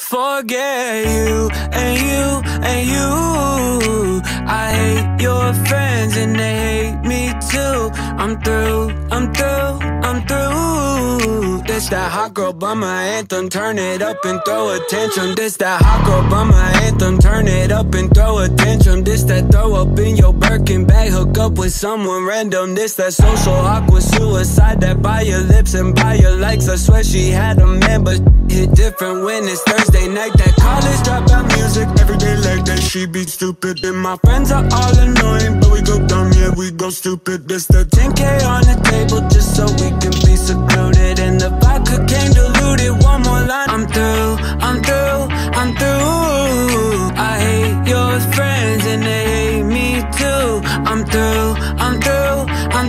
forget you and you and you. I hate your friends and they hate me too. I'm through, I'm through, I'm through. This that hot girl bummer anthem, turn it up and throw a tantrum. This that hot girl bummer anthem, turn it up and throw a tantrum. This that throw up in your Birkin bag, hook up with someone random. This that social awkward suicide, that by your lips and by your likes. I swear she had a man, but hit different when it's Thursday night. That college dropout music, everyday like that. She be stupid and my friends are all annoying, but we go dumb, yeah, we go stupid. This the 10K on the table just so we can be secluded, and the vodka came diluted. One more line, I'm through, I'm through, I'm through. I hate your friends and they hate me too. I'm through, I'm through, I'm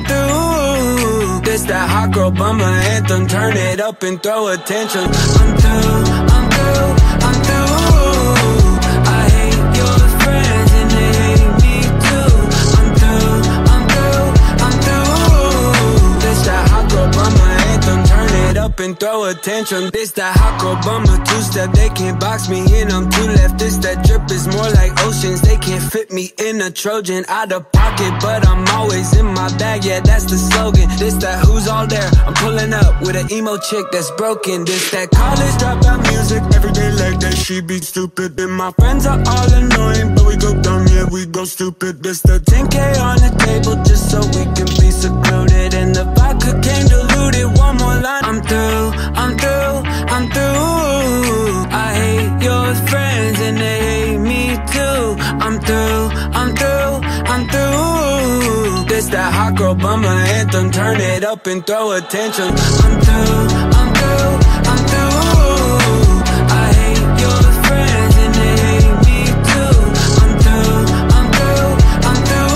through. This that hot girl bummer anthem, turn it up and throw a tantrum. I'm through, I'm through, I'm through. I hate your friends and they hate me too. I'm through, I'm through, I'm through. This that hot girl bummer anthem, turn it up and throw a tantrum. This that hot girl bummer two-step, they can't box me in, I'm too left. This that drip is more like oceans, they can't fit me in a Trojan. Out of pocket, but I'm always in my bag, yeah, that's the slogan. This that who's all there, I'm pulling up with an emo chick that's broken. This that college dropout music, everyday like that. She be stupid and my friends are all annoying, but we go dumb, yeah, we go stupid. This the 10K on the table just so we can be secluded, and the vodka came diluted. One more line, I'm through, I'm through, I'm through. I hate your friends and they hate me too. I'm through, I'm through, I'm through. This that hot girl bummer anthem, turn it up and throw a tantrum. I'm through, I'm through, I'm through. I hate your friends and they hate me too. I'm through, I'm through, I'm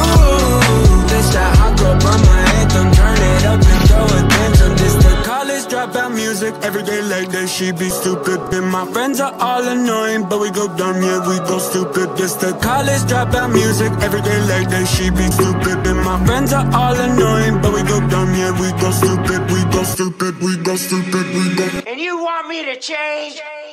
through. This that hot girl bummer anthem, turn it up and throw a tantrum. This the college dropout music, everyday like that. She be stupid and my friends are all annoying, but we go dumb, yeah, we go stupid. This the college dropout music, everyday like that. She be stupid and my friends are all annoying, but we go dumb, yeah, we go stupid, we go stupid, we go stupid, we go. And you want me to change?